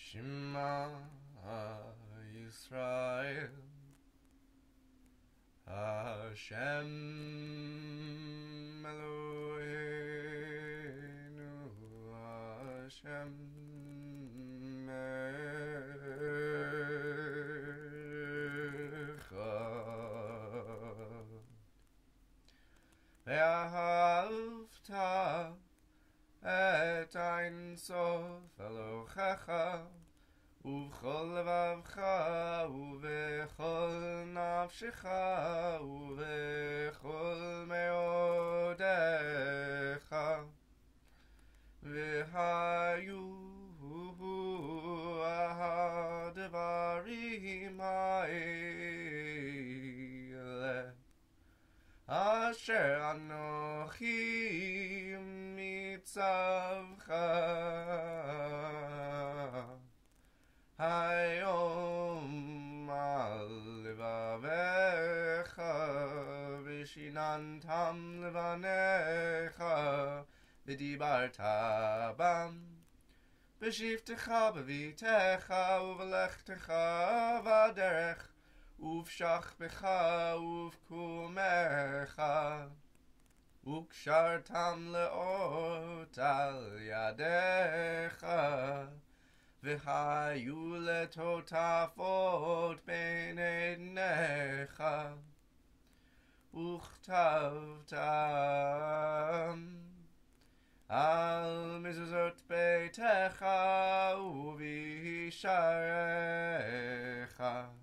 Shema Yisrael Hashem Eloheinu Hashem Echad Ve'ahavta et Ein Sof Elohecha ובכל לבבך ובכל נפשך ובכל מאודיך והיו הדברים האלה אשר אנוכי מצווך היום על לבביך ושיננתם לבניך ודיברת בם בשבתך בביתך ובלכתך בדרך ובשכבך ובקומך וקשרתם לאות על ידיך והיו לטוטפות בין עיניך וכתבתם על מזוזות ביתך ובישעריך